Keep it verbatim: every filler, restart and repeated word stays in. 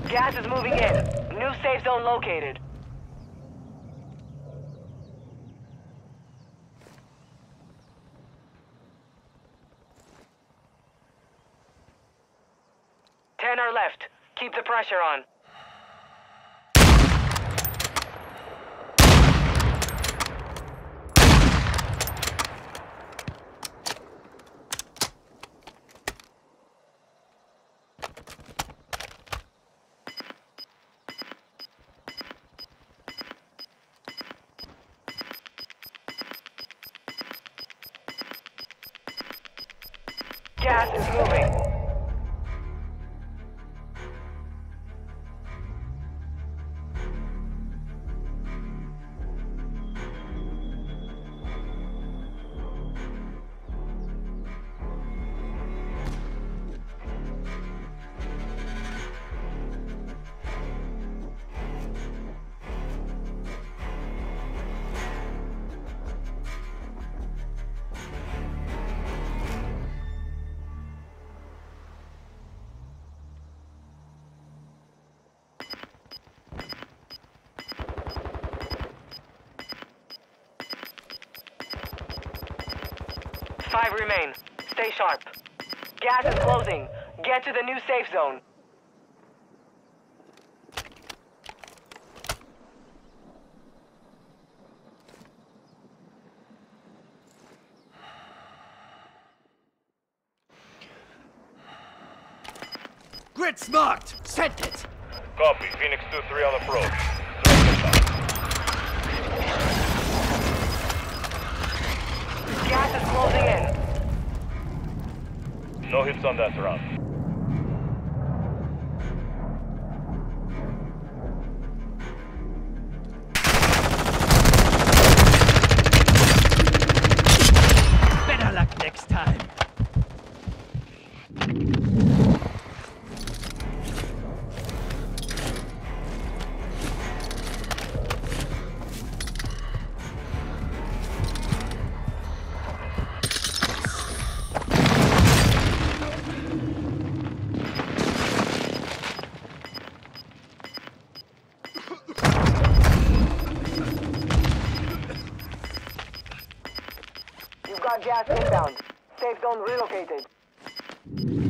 Gas is moving in. New safe zone located. Ten are left. Keep the pressure on. Gas is moving. Five remain. Stay sharp. Gas is closing. Get to the new safe zone. Grid's marked! Send it! Copy. Phoenix two three on approach. Gas is closing in. No hits on that round. Better luck next time. You've got gas inbound. Safe zone relocated.